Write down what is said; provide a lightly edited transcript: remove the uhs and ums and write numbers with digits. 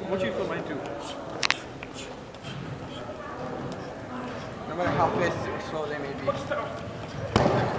want you to film mine too. No matter how fast or slow they may be.